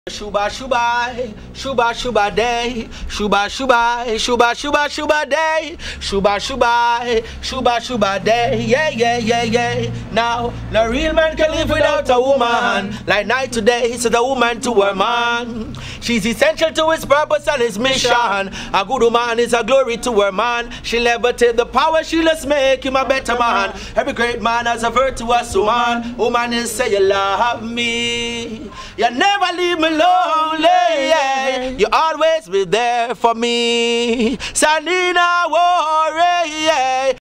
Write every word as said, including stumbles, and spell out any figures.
Shuba shuba, shuba shuba day, shuba shuba, shuba shuba shuba day, shuba shuba, shuba shuba day, yeah yeah yeah yeah. Now, no real man can live without a woman. Like night to day, says a woman to her man. She's essential to his purpose and his mission. A good woman is a glory to her man. She'll never take the power, she'll just make him a better man. Every great man has a virtuous woman. Woman is say you love me, you never leave me lonely, yeah. You always be there for me. Sanina worry, yeah.